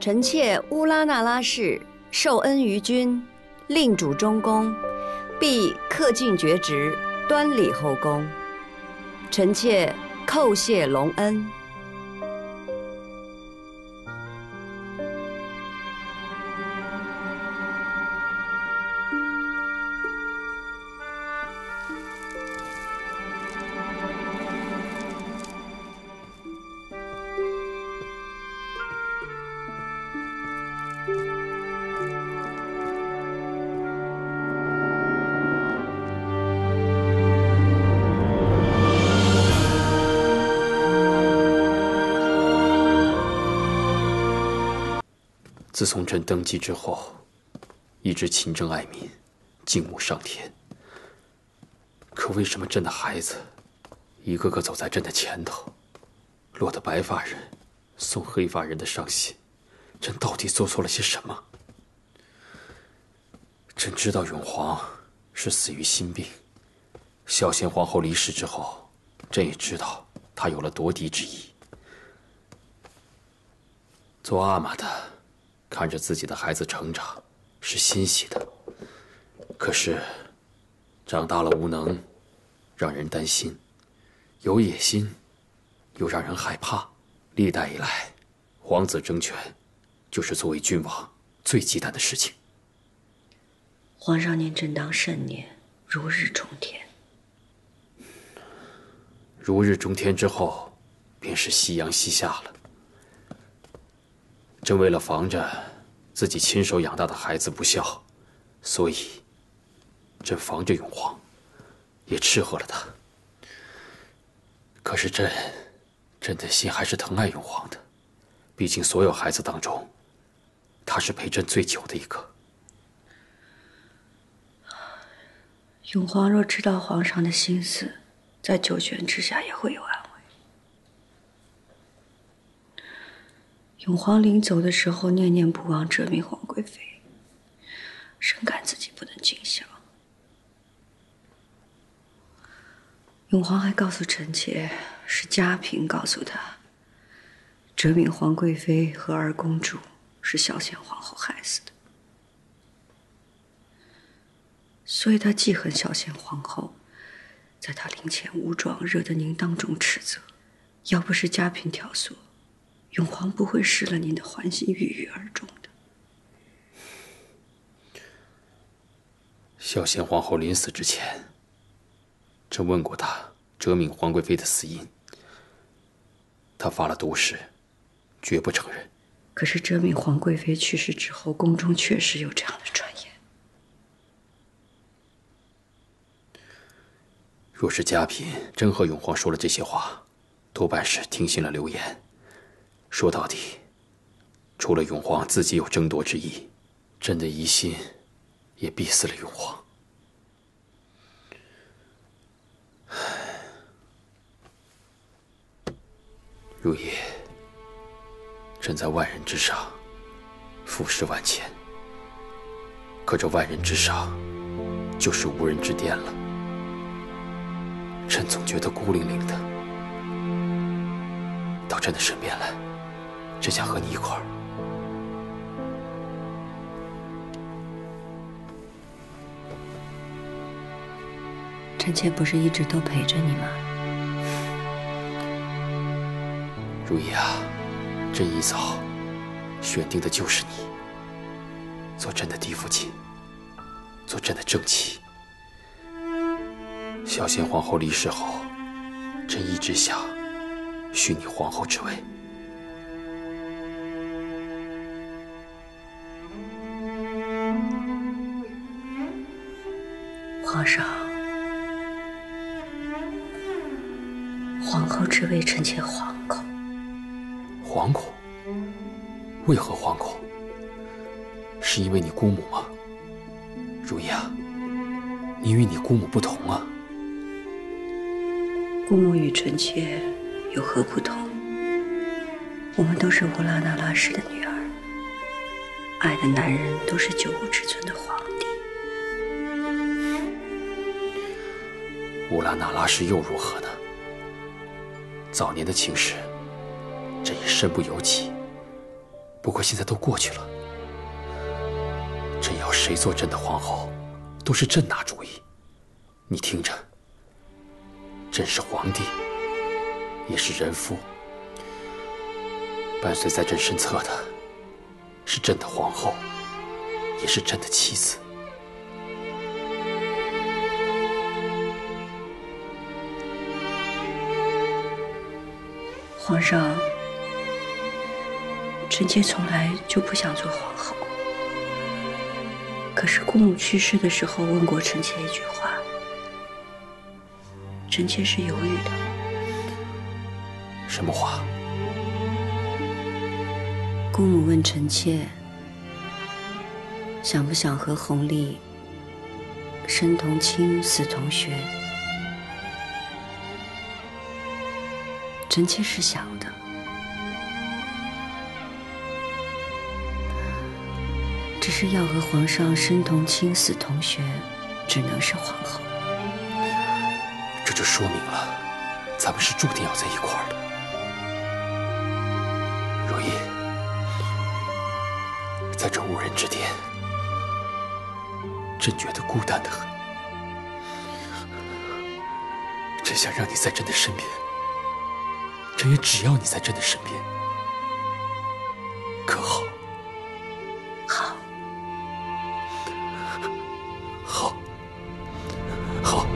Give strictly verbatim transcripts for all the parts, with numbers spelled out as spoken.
臣妾乌拉那拉氏受恩于君，令主中宫，必恪尽厥职，端礼后宫。臣妾叩谢隆恩。 自从朕登基之后，一直勤政爱民，敬慕上天。可为什么朕的孩子一个个走在朕的前头，落得白发人送黑发人的伤心？朕到底做错了些什么？朕知道永璜是死于心病，孝贤皇后离世之后，朕也知道她有了夺嫡之意。做阿玛的看着自己的孩子成长，是欣喜的。可是，长大了无能，让人担心；有野心，又让人害怕。历代以来，皇子争权，就是作为君王最忌惮的事情。 皇上您正当盛年，如日中天。 如日中天之后，便是夕阳西下了。朕为了防着自己亲手养大的孩子不孝，所以朕防着永璜，也斥喝了他。可是朕，朕的心还是疼爱永璜的，毕竟所有孩子当中，他是陪朕最久的一个。 永璜若知道皇上的心思，在九泉之下也会有安慰。永璜临走的时候，念念不忘折命皇贵妃，深感自己不能尽孝。永璜还告诉臣妾，是嘉嫔告诉他，折命皇贵妃和二公主是孝贤皇后害死的，所以他记恨孝贤皇后，在他灵前无状，惹得您当众斥责。要不是嘉嫔挑唆，永璜不会失了您的欢心，郁郁而终的。 孝贤皇后临死之前，朕问过她折命皇贵妃的死因，她发了毒誓，绝不承认。 可是折命皇贵妃去世之后，宫中确实有这样的传言。 若是嘉嫔真和永璜说了这些话，多半是听信了流言。说到底，除了永璜自己有争夺之意，朕的疑心也逼死了永璜。如意，朕在万人之上，俯视万千，可这万人之上，就是无人之巅了。朕总觉得孤零零的。到朕的身边来，朕想和你一块儿。 臣妾不是一直都陪着你吗？ 如意啊，朕一早选定的就是你，做朕的嫡父亲，做朕的正妻。孝贤皇后离世后，朕一直想许你皇后之位。 皇上，皇后之位，臣妾惶恐。 惶恐？为何惶恐？是因为你姑母吗？如意啊，你与你姑母不同啊。 姑母与臣妾有何不同？我们都是乌拉那拉氏的女儿，爱的男人都是九五之尊的皇帝。 乌拉那拉氏又如何呢？早年的情史，朕也身不由己。 不过现在都过去了，朕要谁做朕的皇后，都是朕拿主意。你听着，朕是皇帝，也是人夫，伴随在朕身侧的是朕的皇后，也是朕的妻子。 皇上，臣妾从来就不想做皇后。可是姑母去世的时候问过臣妾一句话，臣妾是犹豫的。 什么话？ 姑母问臣妾，想不想和弘历生同亲，死同穴？臣妾是想的，只是要和皇上生同亲，死同穴，只能是皇后。 这就说明了，咱们是注定要在一块儿的。如懿，在这无人之殿，朕觉得孤单得很。朕想让你在朕的身边，朕也只要你在朕的身边，可好？ 好， 好，好。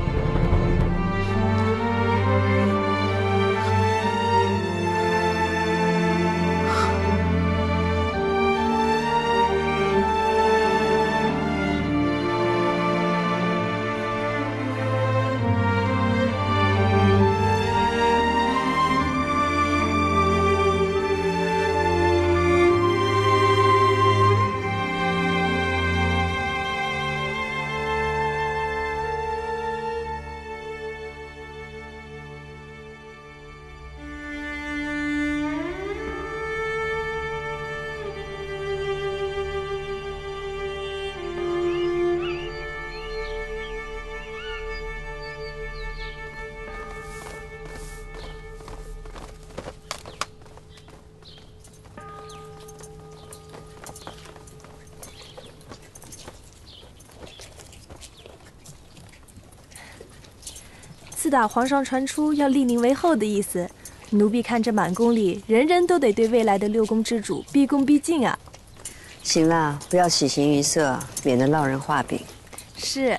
自打皇上传出要立您为后的意思，奴婢看这满宫里人人都得对未来的六宫之主毕恭毕敬啊。 行了，不要喜形于色，免得落人话柄。 是。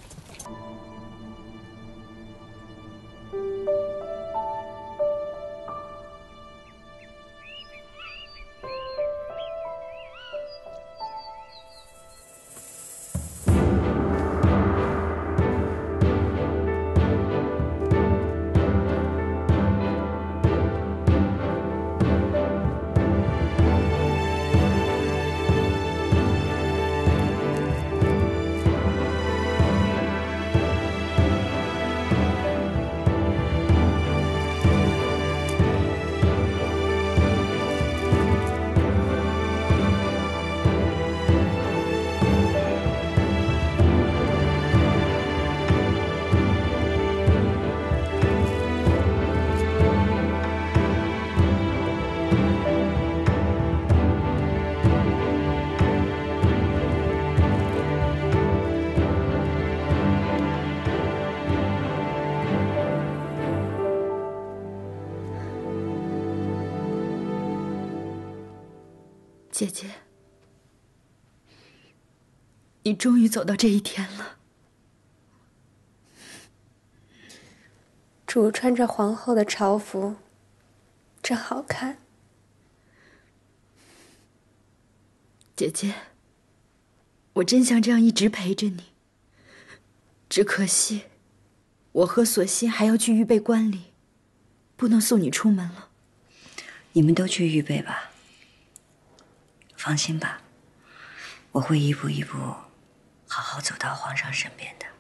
姐姐，你终于走到这一天了。 主穿着皇后的朝服，真好看。 姐姐，我真想这样一直陪着你，只可惜，我和索性还要去预备观礼，不能送你出门了。你们都去预备吧。放心吧，我会一步一步好好走到皇上身边的。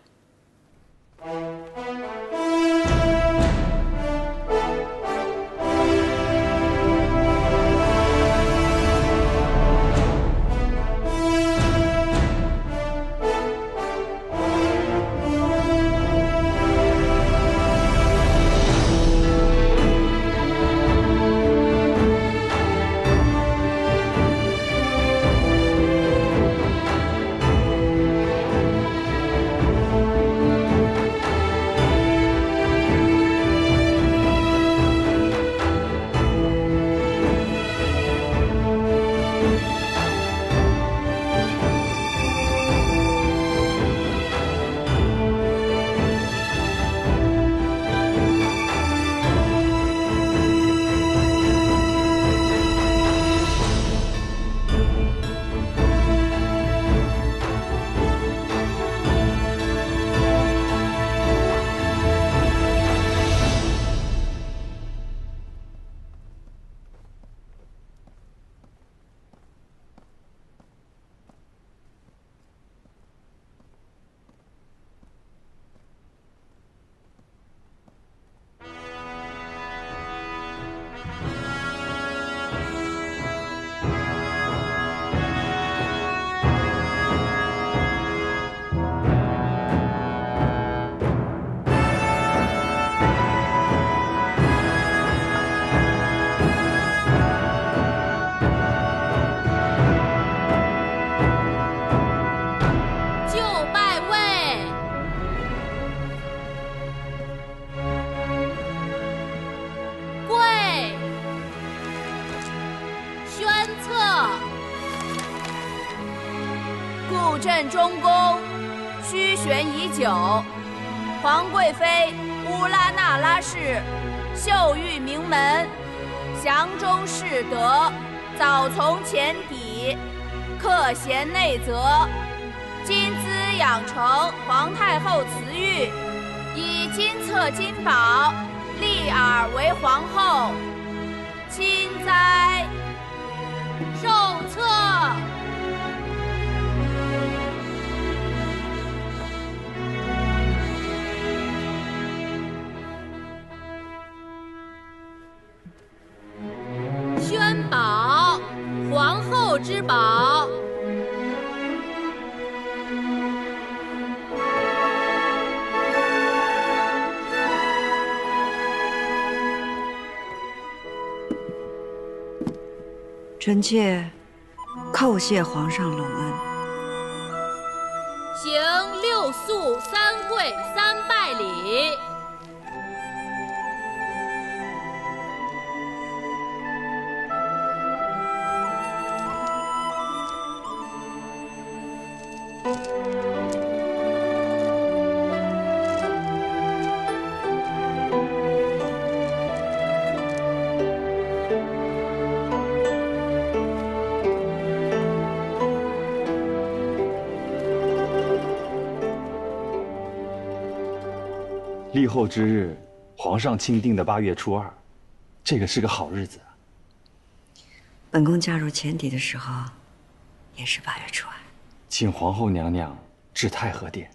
布阵中宫，虚悬已久。皇贵妃乌拉那拉氏，秀玉名门，详中士德，早从前底，克贤内则，今滋养成皇太后慈玉，以金册金宝，立尔为皇后。钦哉！受册。宣宝，皇后之宝。 臣妾叩谢皇上隆恩。 行六肃三跪三拜礼。 立后之日，皇上钦定的八月初二，这个是个好日子啊。 本宫嫁入前邸的时候，也是八月初二。 请皇后娘娘至太和殿。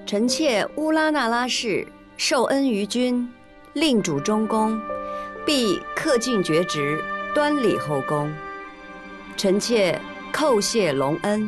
臣妾乌拉那拉氏受恩于君，令主中宫，必恪尽厥职，端礼后宫。臣妾叩谢隆恩。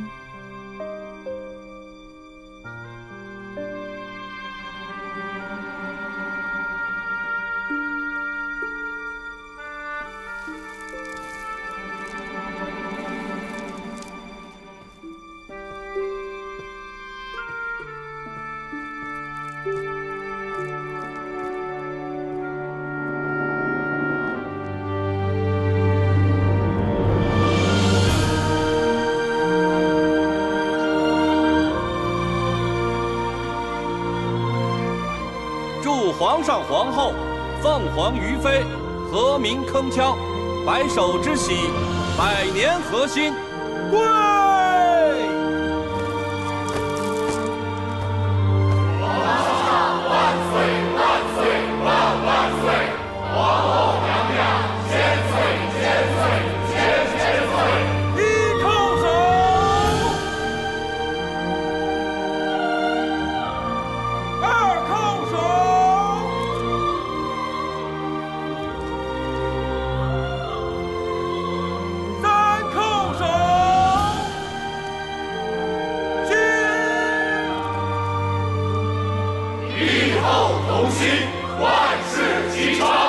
祝皇上皇后、凤凰于飞，和鸣铿锵，白首之喜，百年和心，贵！ 皇上万岁万岁万万岁！皇后娘娘千岁千岁千千岁！ 一叩首，二叩首。 同心，万事齐昌。